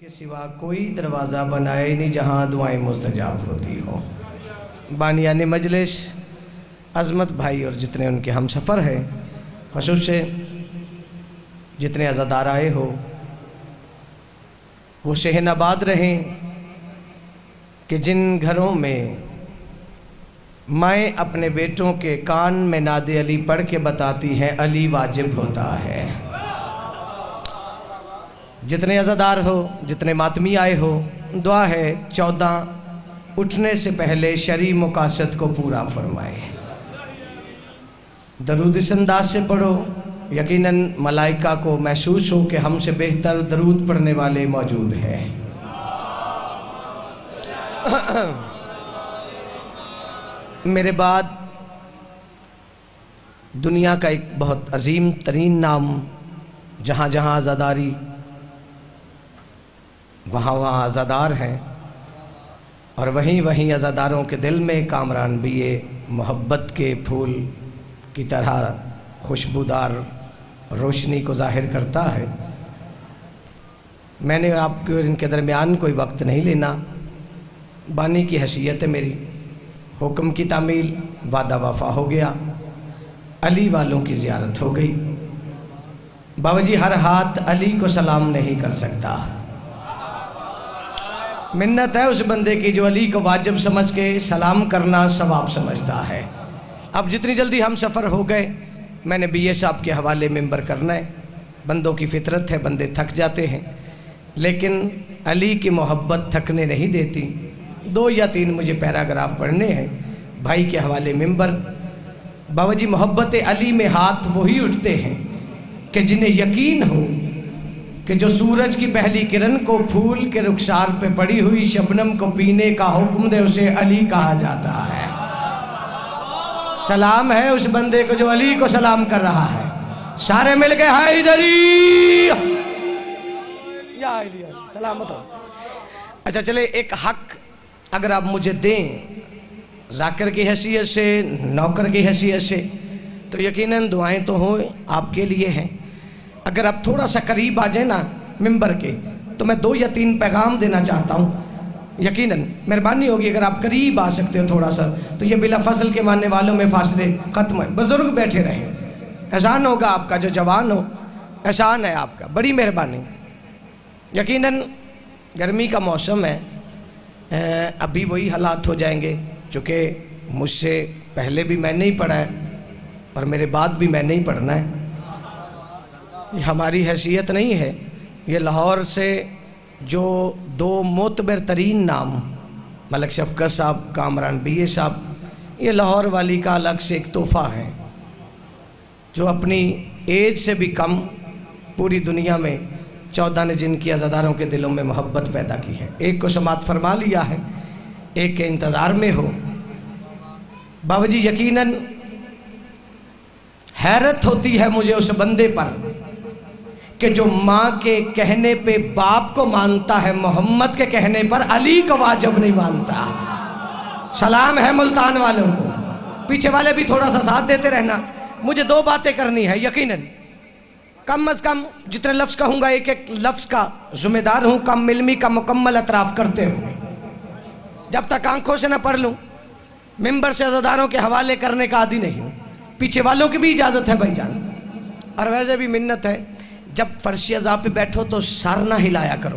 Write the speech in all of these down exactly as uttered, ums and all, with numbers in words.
के सिवा कोई दरवाज़ा बनाए नहीं जहाँ दुआएं मुस्तजाब होती हो। बानियाने मजलिस अज़मत भाई और जितने उनके हम सफ़र हैं, ख़ुसूस से जितने अज़ादार आए हो वो शहनाबाद रहें कि जिन घरों में माएँ अपने बेटों के कान में नादे अली पढ़ के बताती हैं अली वाजिब होता है। जितने अज़ादार हो, जितने मातमी आए हो, दुआ है चौदह उठने से पहले शरई मुकासद को पूरा फरमाए। दरूद इस अंदाज से पढ़ो यकीनन मलाइका को महसूस हो कि हमसे बेहतर दरूद पढ़ने वाले मौजूद हैं। मेरे बाद दुनिया का एक बहुत अजीम तरीन नाम, जहाँ जहाँ आज़ादारी वहाँ वहाँ आज़ादार हैं और वहीं वहीं आज़ादारों के दिल में कामरान भी ये मोहब्बत के फूल की तरह खुशबूदार रोशनी को ज़ाहिर करता है। मैंने आपके और इनके दरमियान कोई वक्त नहीं लेना। बानी की हैसियत है मेरी, हुक्म की तामील वादा वफा हो गया, अली वालों की ज़ियारत हो गई। बाबा जी हर हाथ अली को सलाम नहीं कर सकता। मिन्नत है उस बंदे की जो अली को वाजिब समझ के सलाम करना सवाब समझता है। अब जितनी जल्दी हम सफ़र हो गए, मैंने बी ए साहब के हवाले मेंबर करना है। बंदों की फितरत है, बंदे थक जाते हैं, लेकिन अली की मोहब्बत थकने नहीं देती। दो या तीन मुझे पैराग्राफ पढ़ने हैं भाई के हवाले मेंबर। बाबा जी मोहब्बत अली में हाथ वही उठते हैं कि जिन्हें यकीन हो कि जो सूरज की पहली किरण को फूल के रुखसार पे पड़ी हुई शबनम को पीने का हुक्म दे उसे अली कहा जाता है। सलाम है उस बंदे को जो अली को सलाम कर रहा है। सारे मिल गए हैदरी या सलामत हो। अच्छा चले, एक हक अगर आप मुझे दें जाकिर की हैसियत से, नौकर की हैसियत से, तो यकीनन दुआएं तो हो आपके लिए हैं। अगर आप थोड़ा सा करीब आ जाए ना मिंबर के, तो मैं दो या तीन पैगाम देना चाहता हूँ। यकीनन मेहरबानी होगी अगर आप करीब आ सकते हो थोड़ा सा, तो ये बिला फसल के मानने वालों में फासले ख़त्म है। बुज़ुर्ग बैठे रहें, एहसान होगा आपका, जो जवान हो एहसान है आपका, बड़ी मेहरबानी। यकीनन गर्मी का मौसम है, अभी वही हालात हो जाएंगे, चूँकि मुझसे पहले भी मैंने ही पढ़ा है और मेरे बाद भी मैंने ही पढ़ना है। ये हमारी हैसियत नहीं है। ये लाहौर से जो दो मोतबर तरीन नाम मलक शफकत साहब, कामरान बी ए साहब, ये लाहौर वाली का अलग से एक तोहफ़ा है जो अपनी एज से भी कम पूरी दुनिया में चौदह ने जिनकी अज़ादारों के दिलों में मोहब्बत पैदा की है। एक को समात फरमा लिया है, एक के इंतज़ार में हो। बाबा जी यकीनन हैरत होती है मुझे उस बंदे पर कि जो माँ के कहने पे बाप को मानता है, मोहम्मद के कहने पर अली को वाजिब नहीं मानता। सलाम है मुल्तान वालों को, पीछे वाले भी थोड़ा सा साथ देते रहना। मुझे दो बातें करनी है यकीनन, कम अज़ कम जितने लफ्ज़ कहूँगा एक एक लफ्ज़ का ज़िम्मेदार हूँ, कम इल्मी का मुकम्मल एतराफ़ करते हुए। जब तक आंखों से न पढ़ लूँ, मिंबर से अज़ादारों के हवाले करने का आदी नहीं हूँ। पीछे वालों की भी इजाज़त है भाईजान, और वैसे भी मिन्नत है जब फर्शी अज़ा पे बैठो तो सर ना हिलाया करो।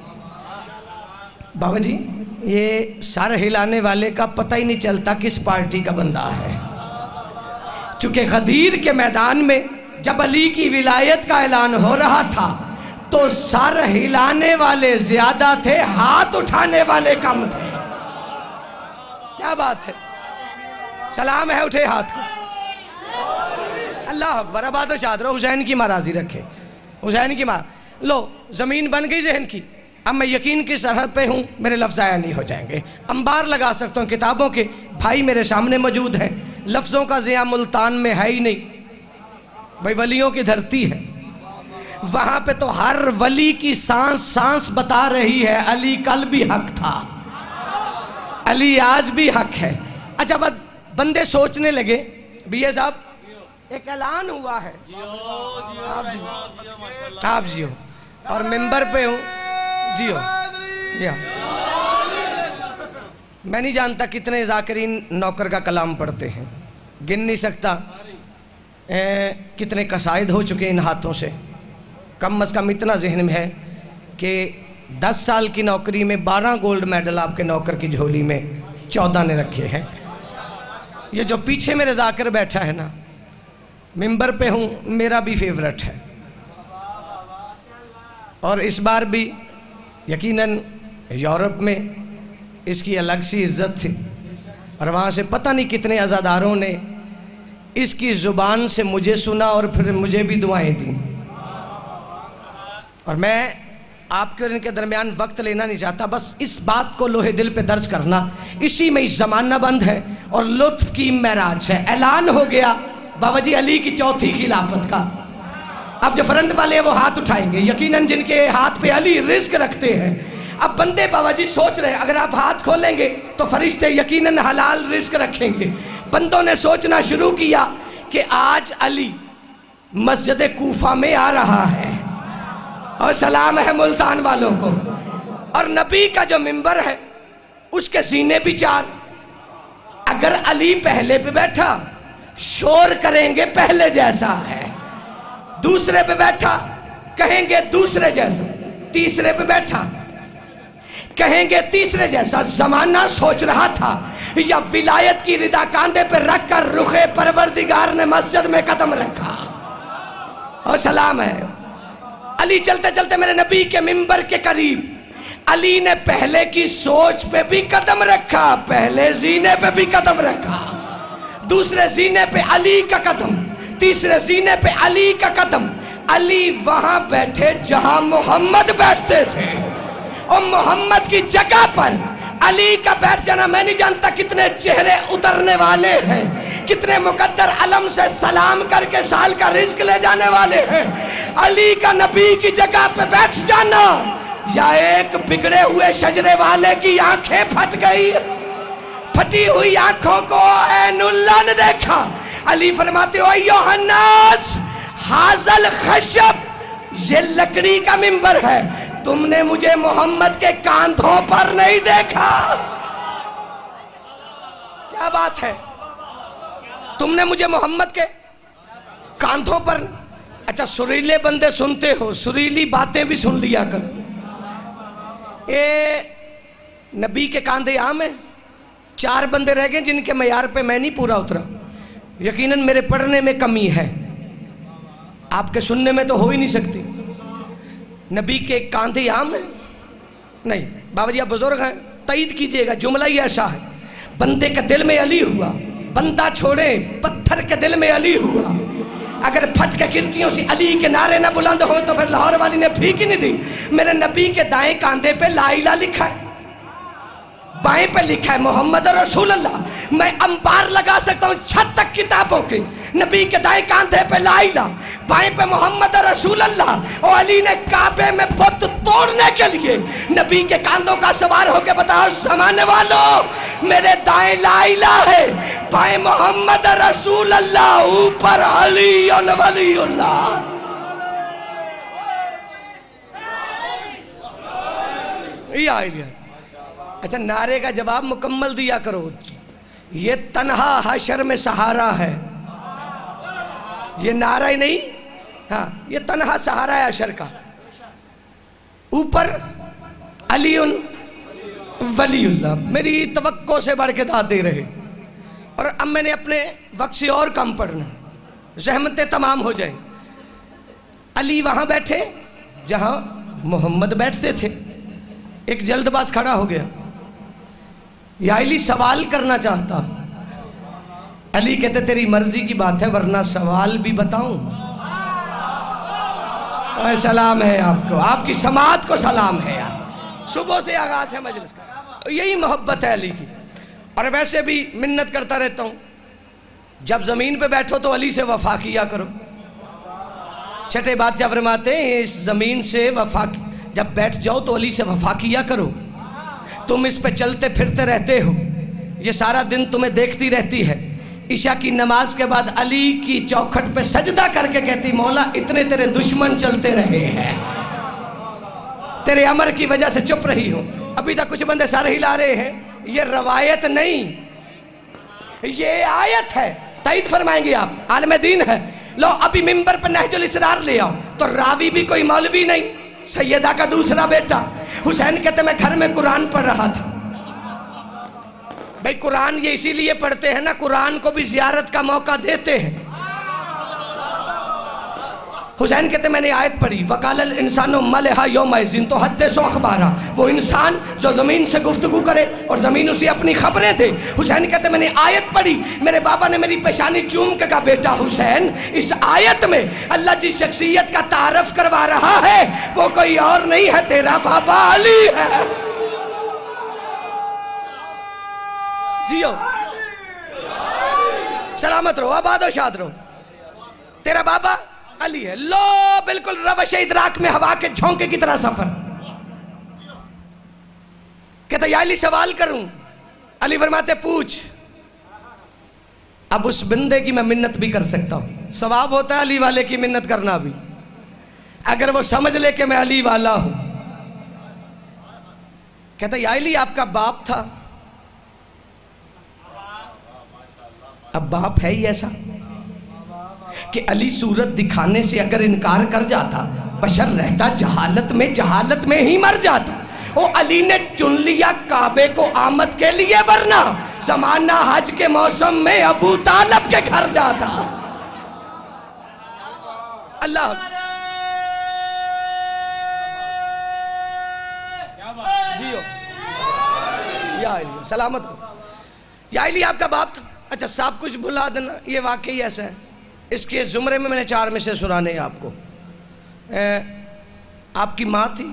बाबा जी ये सर हिलाने वाले का पता ही नहीं चलता किस पार्टी का बंदा है। चूँकि गदीर के मैदान में जब अली की विलायत का ऐलान हो रहा था तो सर हिलाने वाले ज़्यादा थे, हाथ उठाने वाले कम थे। क्या बात है, सलाम है उठे हाथ को। अल्लाह अकबर, आबाद व शाद रहो, हुसैन की महाराजी रखे, हुसैन की माँ। लो ज़मीन बन गई जहन की, अब मैं यकीन की सरहद पे हूँ, मेरे लफ्ज़ आया नहीं हो जाएंगे। अंबार लगा सकता हूँ किताबों के, भाई मेरे सामने मौजूद हैं। लफ्ज़ों का ज़िया मुल्तान में है ही नहीं भाई, वलियों की धरती है। वहाँ पे तो हर वली की सांस सांस बता रही है अली कल भी हक था, अली आज भी हक है। अच्छा बस बंदे सोचने लगे, बी ए साहब एक ऐलान हुआ है, आप जियो और मिंबर पे हूँ, जियो या मैं नहीं जानता कितने ज़ाकिरीन नौकर का कलाम पढ़ते हैं, गिन नहीं सकता। ए, कितने कसायद हो चुके इन हाथों से। कम अज़ कम इतना जहन में है कि दस साल की नौकरी में बारह गोल्ड मेडल आपके नौकर की झोली में चौदह ने रखे हैं। ये जो पीछे मेरे ज़ाकिर बैठा है ना, मिंबर पे हूँ, मेरा भी फेवरेट है। और इस बार भी यकीनन यूरोप में इसकी अलग सी इज्जत थी और वहाँ से पता नहीं कितने अज़ादारों ने इसकी ज़ुबान से मुझे सुना और फिर मुझे भी दुआएं दी। और मैं आपके और इनके दरमियान वक्त लेना नहीं चाहता, बस इस बात को लोहे दिल पे दर्ज करना, इसी में इस ज़माना बंद है और लुत्फ की महराज है। ऐलान हो गया बाबा जी अली की चौथी खिलाफत का। अब जो फ्रंट वाले हैं वो हाथ उठाएंगे, यकीनन जिनके हाथ पे अली रिस्क रखते हैं। अब बंदे बाबा जी सोच रहे हैं अगर आप हाथ खोलेंगे तो फरिश्ते यकीनन हलाल रिस्क रखेंगे। बंदों ने सोचना शुरू किया कि आज अली मस्जिद कूफा में आ रहा है और सलाम है मुल्तान वालों को, और नबी का जो मिंबर है उसके सीने भी चार। अगर अली पहले पे बैठा शोर करेंगे पहले जैसा है, दूसरे पे बैठा कहेंगे दूसरे जैसा, तीसरे पे बैठा कहेंगे तीसरे जैसा। जमाना सोच रहा था या विलायत की रिदा कांधे पे रखकर रुखे परवरदिगार ने मस्जिद में कदम रखा और सलाम है। अली चलते चलते मेरे नबी के मिंबर के करीब, अली ने पहले की सोच पे भी कदम रखा, पहले जीने पे भी कदम रखा, दूसरे जीने पे अली का कदम, तीसरे जीने पे अली का कदम। अली वहां बैठे जहां मोहम्मद बैठते थे और मोहम्मद की जगह पर अली का बैठ जाना। मैं नहीं जानता कितने चेहरे उतरने वाले हैं, कितने मुकद्दर अलम से सलाम करके साल का रिस्क ले जाने वाले हैं। अली का नबी की जगह पे बैठ जाना, या एक बिगड़े हुए शजरे वाले की आंखें फट गई, फटी हुई आंखों को ऐनुल्लाह ने देखा। अली फरमाते हो योहन्नास हाजल खशब, ये लकड़ी का मिंबर है, तुमने मुझे मोहम्मद के कांधों पर नहीं देखा। क्या बात है, तुमने मुझे मोहम्मद के कांधों पर। अच्छा सुरीले बंदे सुनते हो, सुरीली बातें भी सुन लिया कर। ये नबी के कांधे आम है। चार बंदे रह गए जिनके मयार पे मैं नहीं पूरा उतरा। यकीनन मेरे पढ़ने में कमी है, आपके सुनने में तो हो ही नहीं सकती। नबी के कांधे आम है नहीं। बाबा जी आप बुजुर्ग हैं, तईद कीजिएगा, जुमला ही ऐसा है। बंदे के दिल में अली हुआ, बंदा छोड़े पत्थर के दिल में अली हुआ। अगर फट के गिरतियों से अली के नारे ना बुलंद हो तो फिर लाहौर वाली ने फीक ही नहीं दी। मेरे नबी के दाएं कांधे पे ला इला लिखा है, बाएं पे लिखा है मोहम्मद रसूल अल्लाह। मैं अंबार लगा सकता हूँ छत तक किताबों के। नबी के दाएं कांधे पे ला इला, बाएं पे मोहम्मद रसूल अल्लाह। और अली ने काबे में बुत तोड़ने के लिए नबी के कांधों का सवार होकर बताओ जमाने वालों, मेरे दाएं ला इला है, बाएं मोहम्मद रसूल अल्लाह, ऊपर अली और वलीउल्लाह। ये आइडिया। अच्छा नारे का जवाब मुकम्मल दिया करो। ये तन्हा हशर में सहारा है, ये नारा ही नहीं, हाँ ये तन्हा सहारा है हशर का। ऊपर अलीउन वलीउल्लाह। मेरी तवक्को से बढ़ के दाद दे रहे। और अब मैंने अपने वक्त से और कम पढ़ना, ज़हमतें तमाम हो जाए। अली वहाँ बैठे जहाँ मोहम्मद बैठते थे। एक जल्दबाज खड़ा हो गया, या अली सवाल करना चाहता। अली कहते तेरी मर्जी की बात है वरना सवाल भी बताऊं। सलाम है आपको, आपकी समात को सलाम है यार। सुबह से आगाज है मजलिस का, यही मोहब्बत है अली की। और वैसे भी मिन्नत करता रहता हूं, जब जमीन पे बैठो तो अली से वफा किया करो। छठे बादशाह फरमाते हैं इस जमीन से वफा, जब बैठ जाओ तो अली से वफा किया करो। तुम इस पे चलते फिरते रहते हो, ये सारा दिन तुम्हें देखती रहती है। ईशा की नमाज के बाद अली की चौखट पे सजदा करके कहती मौला इतने तेरे दुश्मन चलते रहे हैं, तेरे अमर की वजह से चुप रही हूं। अभी तक कुछ बंदे सर हिला रहे हैं, ये रवायत नहीं, ये आयत है। ताईद फरमाएंगे आप, आलम दीन है। लो अभी मिंबर पर नहजुल इसरार ले आओ तो रावी भी कोई मौलवी नहीं, सैयदा का दूसरा बेटा हुसैन कहते मैं घर में कुरान पढ़ रहा था। भाई कुरान ये इसीलिए पढ़ते हैं ना, कुरान को भी जियारत का मौका देते हैं। हुसैन कहते मैंने आयत पढ़ी, वकालल इंसानो मलहा यौमइज़िन, तो हद्दिसो अखबारा, वो इंसान जो ज़मीन से गुफ्तगू करे और ज़मीन उसे अपनी खबरें दे। हुसैन कहते मैंने आयत पढ़ी, मेरे बाबा ने मेरी पेशानी चूम के कहा बेटा हुसैन, इस आयत में अल्लाह जिस शख्सियत का तारफ करवा रहा है वो कोई और नहीं है, तेरा बाबा अली है। जियो सलामत रहो, आबाद हो, शाद रहो, तेरा बाबा अली है। लो बिल्कुल रवश इदराक में हवा के झोंके की तरह सफर। कहता या अली सवाल करूं? अली फरमाते पूछ। अब उस बंदे की मैं मिन्नत भी कर सकता हूं, सवाब होता है अली वाले की मिन्नत करना भी, अगर वो समझ ले कि मैं अली वाला हूं। कहता या अली आपका बाप था? अब बाप है ही ऐसा कि अली सूरत दिखाने से अगर इनकार कर जाता, बशर रहता जहालत में, जहालत में ही मर जाता। ओ अली ने चुन लिया काबे को आमद के लिए, वरना जमाना हज के मौसम में अबू तालब के घर जाता। अल्लाह जियो या अली सलामत हो। या अली आपका बाप था? अच्छा सब कुछ भुला देना, ये वाकई ऐसा है। इसके जुमरे में मैंने चार में से सुनाने हैं आपको। ए, आपकी माँ थी,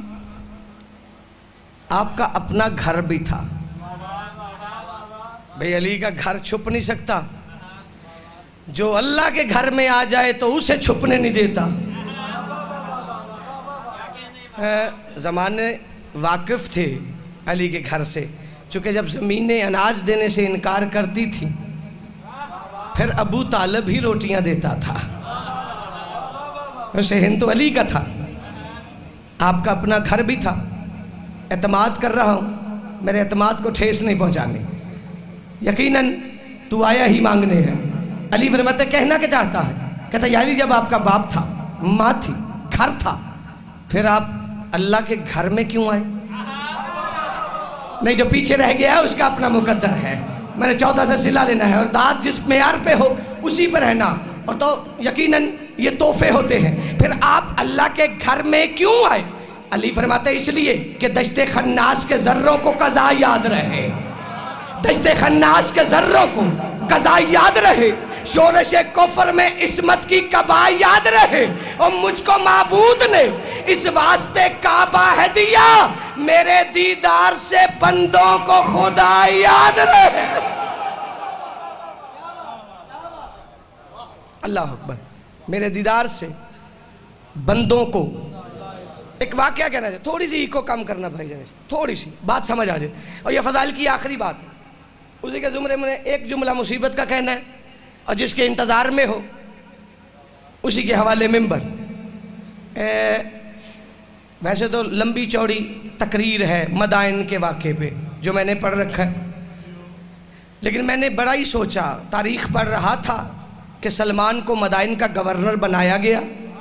आपका अपना घर भी था। भाई अली का घर छुप नहीं सकता, जो अल्लाह के घर में आ जाए तो उसे छुपने नहीं देता। ज़माने वाकिफ थे अली के घर से, चूँकि जब ज़मीनें अनाज देने से इनकार करती थी फिर अबू तालब ही रोटियां देता था। वैसे हिंद तो अली का था, आपका अपना घर भी था। एतमाद कर रहा हूँ, मेरे एतमाद को ठेस नहीं पहुँचानी, यकीनन तू आया ही मांगने है। अली फरमाते कहना क्या चाहता है? कहता या अली जब आपका बाप था, माँ थी, घर था, फिर आप अल्लाह के घर में क्यों आए? नहीं, जो पीछे रह गया है उसका अपना मुकद्दर है। मैंने चौदह से सिला लेना है और दाद जिस मेयार पे हो उसी पर रहना, और तो यकीनन ये तोहफे होते हैं। फिर आप अल्लाह के घर में क्यों आए? अली फरमाते इसलिए कि दश्ते खन्नास के जर्रों को कज़ा याद रहे, दश्ते खन्नास के जर्रों को कज़ा याद रहे, शोरश कुफ्र में इस्मत की कबा याद रहे, और मुझको माबूद ने इस वास्ते काबा है दिया, मेरे दीदार से बंदों को खुदा याद रहे। अल्लाह अकबर। मेरे दीदार से बंदों को, एक वाकया कहना चाहिए, थोड़ी सी इको कम करना भाई जाने से, थोड़ी सी बात समझ आ जाए। और यह फजाइल की आखिरी बात है, उसी के जुमरे में एक जुमला मुसीबत का कहना है, और जिसके इंतज़ार में हो उसी के हवाले मिंबर। वैसे तो लंबी चौड़ी तकरीर है मदाइन के वाक़े पे जो मैंने पढ़ रखा है, लेकिन मैंने बड़ा ही सोचा, तारीख़ पढ़ रहा था कि सलमान को मदाइन का गवर्नर बनाया गया।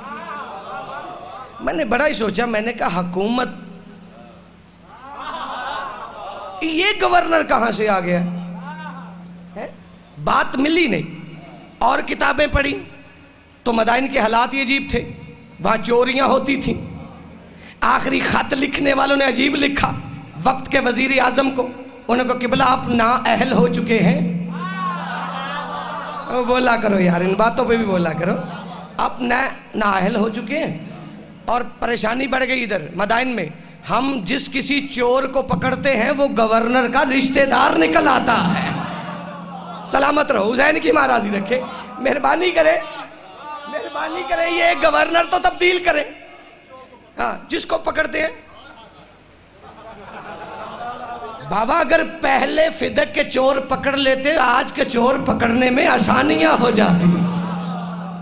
मैंने बड़ा ही सोचा, मैंने कहा हुकूमत, ये गवर्नर कहाँ से आ गया है? बात मिली नहीं। और किताबें पढ़ी तो मदाइन के हालात ये अजीब थे, वहाँ चोरियाँ होती थीं। आखिरी खत लिखने वालों ने अजीब लिखा वक्त के वजीर आजम को, उनको किबला आप ना अहल हो चुके हैं। बोला करो यार, इन बातों पे भी बोला करो, आप ना ना अहल हो चुके हैं। और परेशानी बढ़ गई इधर मदाइन में, हम जिस किसी चोर को पकड़ते हैं वो गवर्नर का रिश्तेदार निकल आता है। सलामत रहो, हुसैन की महाराजी रखे, मेहरबानी करे, मेहरबानी करे, ये गवर्नर तो तब्दील करे। हाँ, जिसको पकड़ते हैं बाबा, अगर पहले फिदक के चोर पकड़ लेते, आज के चोर पकड़ने में आसानियां हो जाती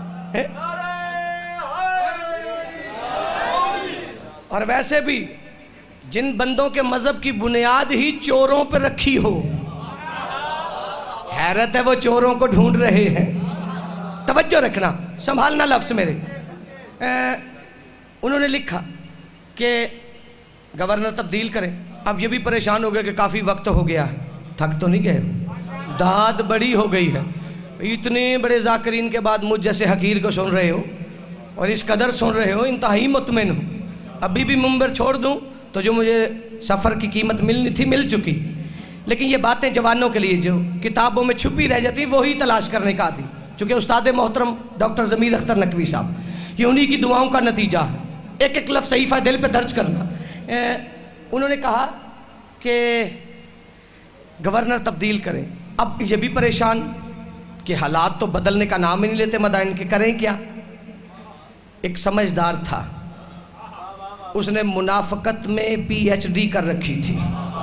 है। और वैसे भी जिन बंदों के मजहब की बुनियाद ही चोरों पर रखी हो, हैरत है वो चोरों को ढूंढ रहे हैं। तवज्जो रखना, संभालना लफ्ज मेरे। ए, उन्होंने लिखा कि गवर्नर तब्दील करें। अब ये भी परेशान हो गए कि काफ़ी वक्त हो गया है, थक तो नहीं गए, दाद बड़ी हो गई है। इतने बड़े जाकिरीन के बाद मुझ जैसे हकीर को सुन रहे हो और इस कदर सुन रहे हो, इंतहाई मुतमिन हो। अभी भी मुंबर छोड़ दूं तो जो मुझे सफ़र की कीमत मिलनी थी मिल चुकी, लेकिन ये बातें जवानों के लिए जो किताबों में छुपी रह जाती वही तलाश करने का आदि। चूँकि उस्ताद मोहतरम डॉक्टर ज़मीर अख्तर नकवी साहब, ये उन्हीं की दुआओं का नतीजा है। एक एक लफ्ज़ सहीफ़ा दिल पे दर्ज करना। ए, उन्होंने कहा कि गवर्नर तब्दील करें। अब ये भी परेशान कि हालात तो बदलने का नाम ही नहीं लेते मदाइन के, करें क्या। एक समझदार था, उसने मुनाफकत में पीएचडी कर रखी थी।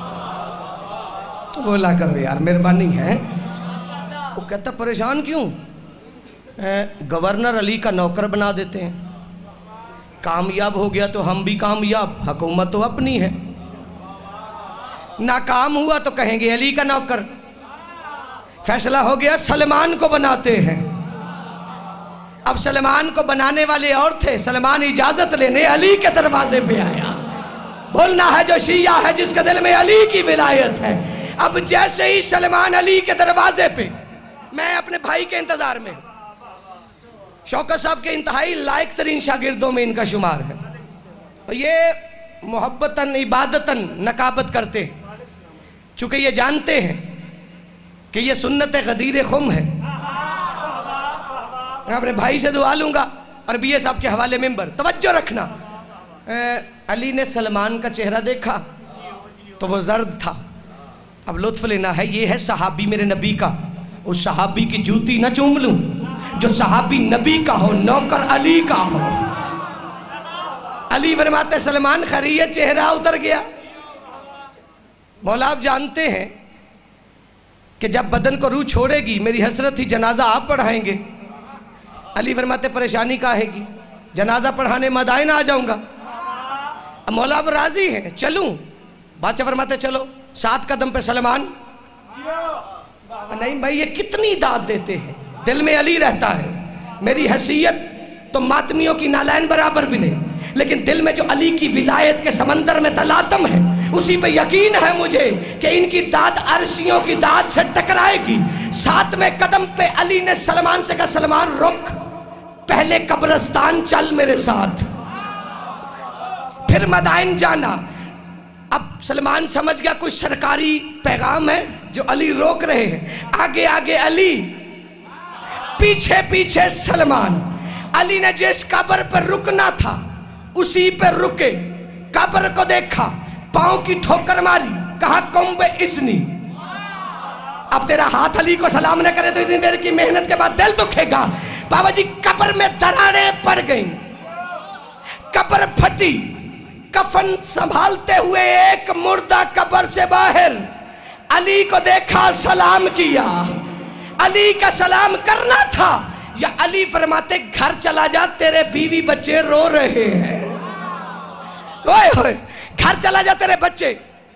बोला करो यार मेहरबानी है। वो कहता परेशान क्यों, गवर्नर अली का नौकर बना देते हैं, कामयाब हो गया तो हम भी कामयाब, हुकूमत तो अपनी है। नाकाम हुआ तो कहेंगे अली का नौकर। फैसला हो गया सलमान को बनाते हैं। अब सलमान को बनाने वाले और थे, सलमान इजाजत लेने अली के दरवाजे पे आया। बोलना है जो शिया है जिसके दिल में अली की विलायत है। अब जैसे ही सलमान अली के दरवाजे पे, मैं अपने भाई के इंतजार में, शौकत साहब के इंतहाई लायक तरीन शागिर्दों में इनका शुमार है, और ये मोहब्बतन इबादतन नकाबत करते हैं, चूंकि ये जानते हैं कि ये सुन्नत गदीर खुम है। मैं अपने भाई से दुआ लूंगा और बी ए साहब के हवाले मेंबर। तवज्जो रखना, ए, अली ने सलमान का चेहरा देखा तो वो जर्द था। अब लुत्फ लेना है, ये है सहाबी मेरे नबी का। उस सहाबी की जूती न चूम लूं जो सहाबी नबी का हो, नौकर अली का हो। अली फरमाते सलमान खरीय, चेहरा उतर गया। मौला आप जानते हैं कि जब बदन को रूह छोड़ेगी मेरी हसरत ही जनाजा आप पढ़ाएंगे। अली फरमाते परेशानी का आएगी, जनाजा पढ़ाने मदाइन आ जाऊंगा। अब मौला अब राजी हैं, चलूं? बादशाह फरमाते चलो। सात कदम पे सलमान, नहीं भाई ये कितनी दाद देते हैं, दिल में अली रहता है। मेरी हैसियत तो मातमियों की नालायन बराबर भी नहीं, लेकिन दिल में जो अली की विलायत के समंदर में तलातम है, उसी पे यकीन है मुझे कि इनकी दाद अर्शियों की दाद से टकराएगी। सातवें कदम पे अली ने सलमान से कहा सलमान रुक, पहले कब्रिस्तान चल मेरे साथ, फिर मदाइन जाना। अब सलमान समझ गया कुछ सरकारी पैगाम है जो अली रोक रहे हैं। आगे आगे अली, पीछे पीछे सलमान। अली ने जिस कब्र पर रुकना था उसी पर रुके, कब्र को देखा, पांव की ठोकर मारी, कहा कुंभ इज़्नी। अब तेरा हाथ अली को सलाम न करे तो इतनी देर की मेहनत के बाद दिल दुखेगा। बाबा जी कब्र में दरारें पड़ गई, कब्र फटी, कफन संभालते हुए एक मुर्दा कब्र से बाहर। अली को देखा, सलाम किया। अली का सलाम करना था या अली फरमाते घर चला जा, तेरे बीवी बच्चे रो रहे हैं। ओए होए, घर चला जा, तेरे बच्चे।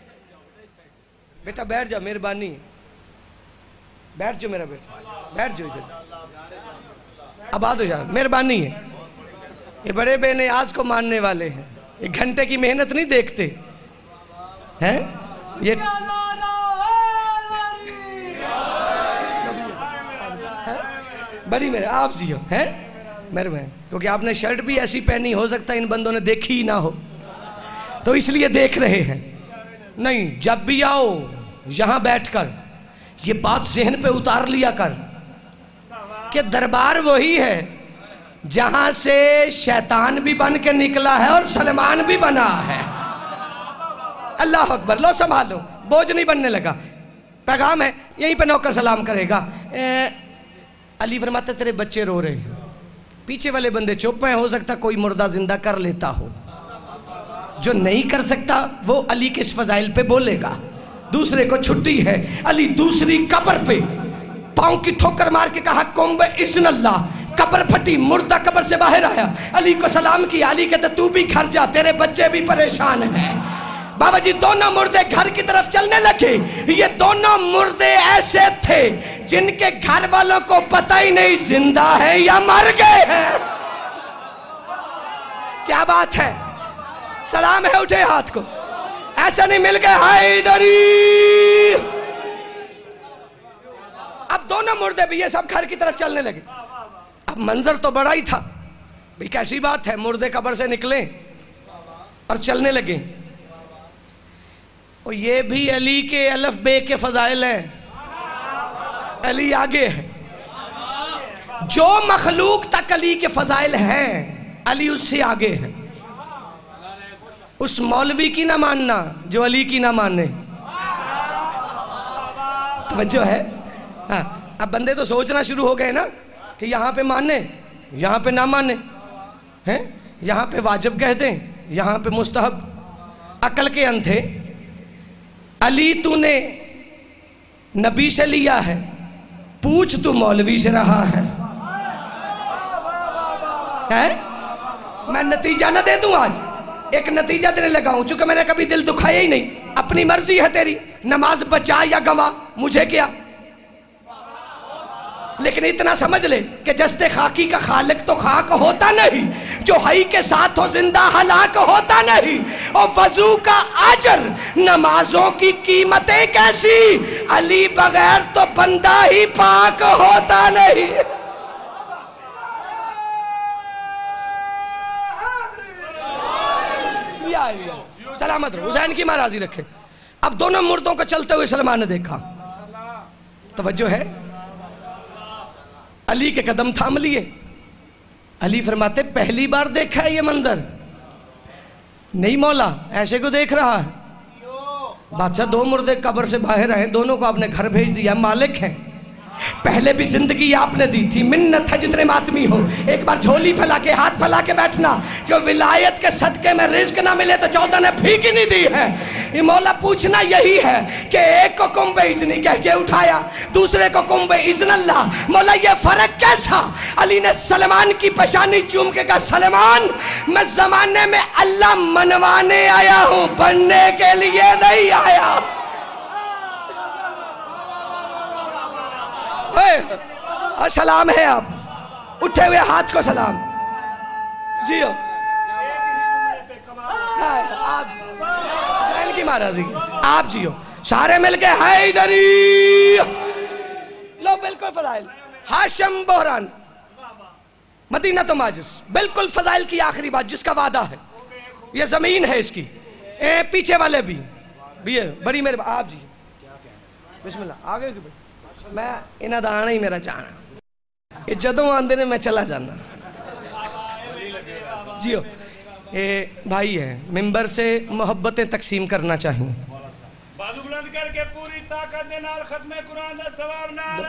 बेटा बैठ जा, मेहरबानी, बैठ जाओ मेरा बेटा, बैठ जाओ इधर, आबाद हो जा, मेहरबानी है। ये बड़े बेनियाज को मानने वाले हैं, एक घंटे की मेहनत नहीं देखते हैं। ये बड़ी मेरे आप जियो हैं मेरे में, क्योंकि आपने शर्ट भी ऐसी पहनी, हो सकता है इन बंदों ने देखी ही ना हो तो इसलिए देख रहे हैं। नहीं, जब भी आओ यहां बैठकर ये बात जहन पे उतार लिया कर कि दरबार वही है जहां से शैतान भी बन के निकला है और सलमान भी बना है। अल्लाह अकबर। लो संभालो, बोझ नहीं बनने लगा। पैगाम है, यहीं पे नौकर सलाम करेगा। ए, अली फरमाते तेरे बच्चे रो रहे हैं। पीछे वाले बंदे चुप हैं, हो सकता कोई मुर्दा जिंदा कर लेता हो। जो नहीं कर सकता वो अली के इस फजाइल पे बोलेगा। दूसरे को छुट्टी है। अली दूसरी कब्र पे पांव की ठोकर मार के कहा कुंभ इज़्निल्लाह। कब्र फटी, मुर्दा कब्र से बाहर आया। अली को सलाम किया। अली कहते तू भी घर जा, तेरे बच्चे भी परेशान हैं। बाबा जी दोनों मुर्दे घर की तरफ चलने लगे। ये दोनों मुर्दे ऐसे थे जिनके घर वालों को पता ही नहीं जिंदा है या मर गए हैं। क्या बात है, सलाम है, उठे हाथ को, ऐसा नहीं मिल गए हैदरी। अब दोनों मुर्दे भी ये सब घर की तरफ चलने लगे। अब मंजर तो बड़ा ही था भाई, कैसी बात है, मुर्दे कब्र से निकले और चलने लगे। और ये भी अली के अलफ बे के फजाइल हैं, अली आगे है। जो मखलूक तक अली के फजाइल हैं, अली उससे आगे है। उस मौलवी की ना मानना जो अली की ना माने, तवज्जो है। हाँ, अब बंदे तो सोचना शुरू हो गए ना कि यहाँ पे माने, यहाँ पे ना माने, हैं, यहाँ पे वाजिब कह दें, यहाँ पे मुस्तहब। अकल के अंधे। अली तूने नबी से लिया है, पूछ तू मौलवी से रहा है, है? मैं नतीजा ना दे दूं, आज एक नतीजा देने लगा हूं, चूंकि मैंने कभी दिल दुखाया ही नहीं। अपनी मर्जी है तेरी, नमाज बचा या गवा, मुझे क्या। लेकिन इतना समझ ले कि जस्ते खाकी का खालिक तो खाक होता नहीं, जो हई के साथ हो जिंदा हलाक होता नहीं। और वजू का अजर, नमाजों की कीमतें कैसी, अली बगैर तो बंदा ही पाक होता नहीं। सलामत रहो, हुसैन की महाराजी रखे। अब दोनों मुर्दों को चलते हुए सलमान ने देखा, तवज्जो है, अली के कदम थाम लिए। अली फरमाते पहली बार देखा है ये मंजर? नहीं मौला, ऐसे को देख रहा है? बादशाह दो मुर्दे कब्र से बाहर आए, दोनों को आपने घर भेज दिया, मालिक हैं। पहले भी जिंदगी आपने दी थी, मिन्नत है जितने आदमी हो, एक बार झोली फैला के हाथ फैला के बैठना। जो विलायत के सदके में रिज्क ना मिले तो चौदह ने फीक ही नहीं दी है। ये मौला पूछना यही है कि एक को कुंभ इज़्नी कह के उठाया, दूसरे को कुंभ इज़्न अल्लाह। मौला ये फर्क कैसा? अली ने सलमान की पेशानी चूम के कहा, सलमान मैं जमाने में अल्लाह मनवाने आया हूं, बनने के लिए नहीं आया। और सलाम है आप, उठे हुए हाथ को सलाम। जियो आप की महाराजी की, आप जियो, सारे मिलके हैदरी। लो बिल्कुल फजाइल, हाशिम बहरान, मदीना तो माजिस, बिल्कुल फजाइल की आखिरी बात जिसका वादा है, ये जमीन है इसकी। ए पीछे वाले भी भी है, बड़ी मेरे आप जी बिस्मिल्लाह आगे की। मैं इन्हां दा आना ही मेरा चाहना, ये जदों आंदे ने मैं चला जाना। जियो ये भाई है, मिंबर से मोहब्बतें तकसीम करना चाहिए। बाजू बुलंद करके पूरी ताकत दे नाल खत्मे कुरान दा सवाब नाल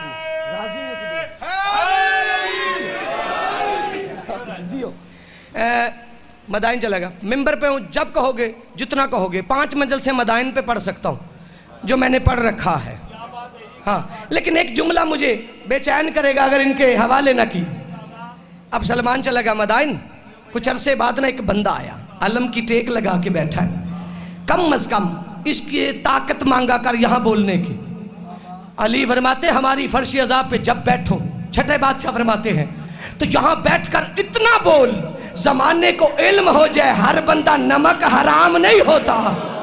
जियो। मदाइन चलेगा, मिंबर पे हूँ, जब कहोगे जितना कहोगे, पांच मंजिल से मदाइन पे पढ़ सकता हूँ जो मैंने पढ़ रखा है। हाँ, लेकिन एक जुमला मुझे बेचैन करेगा अगर इनके हवाले ना की। अब सलमान चला गया मदाइन, कुछ अरसे बाद ना एक बंदा आया, अलम की टेक लगा के बैठा है, कम अज कम इसकी ताकत मांगा कर यहाँ बोलने की। अली फरमाते हमारी फर्श अज़ाब पे जब बैठो, छठे बादशाह फरमाते हैं, तो यहाँ बैठकर इतना बोल जमाने को इल्म हो जाए हर बंदा नमक हराम नहीं होता।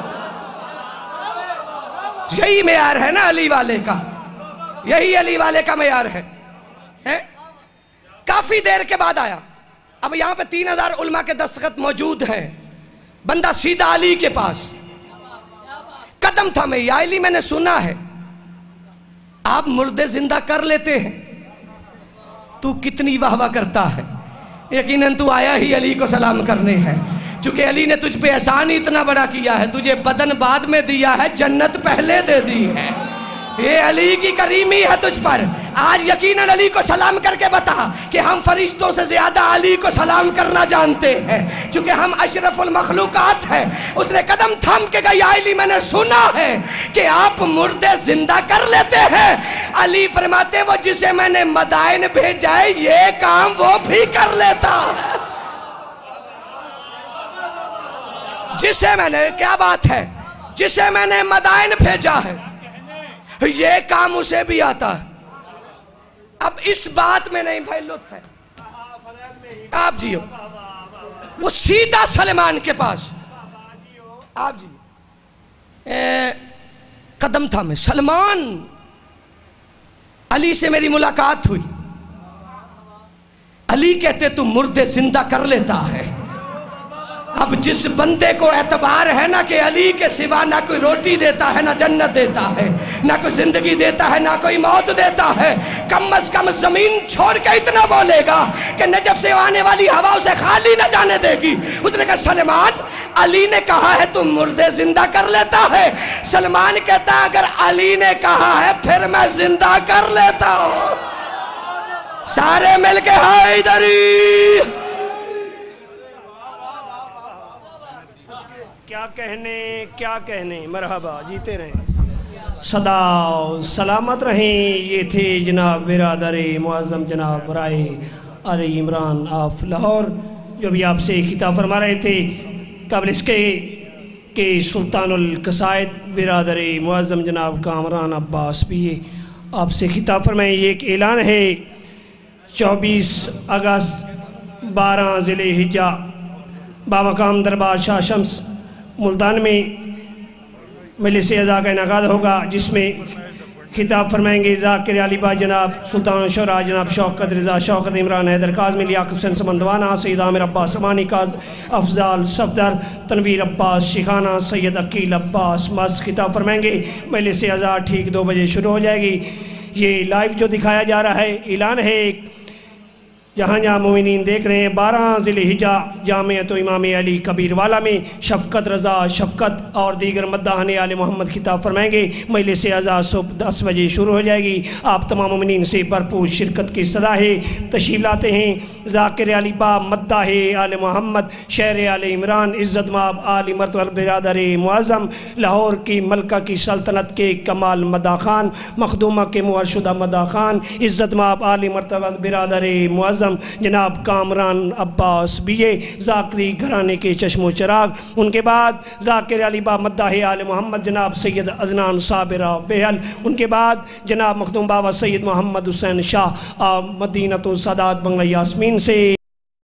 यही मेयार है ना अली वाले का, यही अली वाले का मेयार है, है? काफी देर के बाद आया। अब यहां पे तीन हजार उलमा के दस्तखत मौजूद हैं। बंदा सीधा अली के पास, कदम था मैं, या अली मैंने सुना है आप मुर्दे जिंदा कर लेते हैं, तू कितनी वाह वाह करता है, यकीनन तू आया ही अली को सलाम करने है। चूंकि अली ने तुझ पे एहसान ही इतना बड़ा किया है, तुझे बदन बाद में दिया है, जन्नत पहले दे दी है, ये अली की करीमी है तुझ पर। आज यकीनन अली को सलाम करके बता कि हम फरिश्तों से ज्यादा अली को सलाम करना जानते हैं, चूंकि हम अशरफुल मखलूकात हैं। उसने कदम थाम के कहा, अली मैंने सुना है कि आप मुर्दे जिंदा कर लेते हैं। अली फरमाते वो जिसे मैंने मदाइन भेजा है ये काम वो भी कर लेता। जिसे मैंने, क्या बात है, जिसे मैंने मदाइन भेजा है, ये काम उसे भी आता है। अब इस बात में नहीं भाई लुत्फ है, आप जियो, वो सीधा सलमान के पास, आप जी ए, कदम था मैं, सलमान, अली से मेरी मुलाकात हुई। अली कहते तू मुर्दे जिंदा कर लेता है। अब जिस बंदे को एतबार है ना कि अली के सिवा ना कोई रोटी देता है, ना जन्नत देता है, ना कोई जिंदगी देता है, ना कोई मौत देता है, कम अज कम जमीन छोड़ के इतना बोलेगा कि नजफ से आने वाली हवा उसे खाली ना जाने देगी। उसने कहा सलमान, अली ने कहा है तुम मुर्दे जिंदा कर लेता है। सलमान कहता है अगर अली ने कहा है फिर मैं जिंदा कर लेता हूं। सारे मिलके हैदरी, क्या कहने क्या कहने, मरहबा, जीते रहें, सदा सलामत रहें। ये थे जनाब बिरादर मुअज़्ज़म जनाब राय अली इमरान ऑफ लाहौर, जो भी आपसे खिताब फरमा रहे थे। काबिल इसके के सुल्तानुल कसायद बिरादर मुअज़्ज़म जनाब कामरान अब्बास भी ये आपसे खिताब फरमाए। ये एक ऐलान है, चौबीस अगस्त बारह ज़िले हिज्जा बामकाम दरबार शाह शम्स मुल्तान में मजलिस अज़ा का इनेकाद होगा, जिसमें खिताब फरमाएंगे ज़ाकिर अली बा जनाब सुल्तान शौरा जनाब शौकत रज़ा शौकत इमरान हैदर काज़मी लियाक़त हुसैन समंदवाना सैयद आमिर अब्बास अमानी काज अफजाल सफदर तनवीर अब्बास शिखाना सैयद अकील अब्बास मस्त खिताब फरमाएंगे। मजलिस अज़ा ठीक दो बजे शुरू हो जाएगी। ये लाइव जो दिखाया जा रहा है ऐलान है, एक जहाँ जहाँ मोमिनीन देख रहे हैं, बारह ज़िले हिजा जामियत इमाम अली कबीर वाला में शफ़क़त रज़ा शफ़क़त और दीगर मद्दाहने आले मोहम्मद खिताब फरमाएंगे। मजलिस अज़ा सुबह दस बजे शुरू हो जाएगी। आप तमाम मोमिनीन से भरपूर शिरकत की सदा है। तशरीफ़ लाते हैं ज़ाकिर अली बा मद्दाहे आले मोहम्मद शहर आले इमरान इज़्ज़त माब आली मरतबा बिरादर मुअज़्ज़म लाहौर की मलका की सल्तनत के कमाल मदा खान मखदूमा के मुअर्शुदा मदा खान इज़्ज़त माब आली मरतबा बिरादर मुअज़्ज़म जनाब कामरान अब्बास बीए ज़ाकरी घराने के चश्मो चराग। उनके बाद ज़ाकिर अली बा मद्दाहे आले मोहम्मद जनाब सैयद अदनान साबिरा बेहल। उनके बाद जनाब मखदूम बाबा सैयद मोहम्मद हुसैन शाह मदीनतुल सादात बंगला यास्मीन से।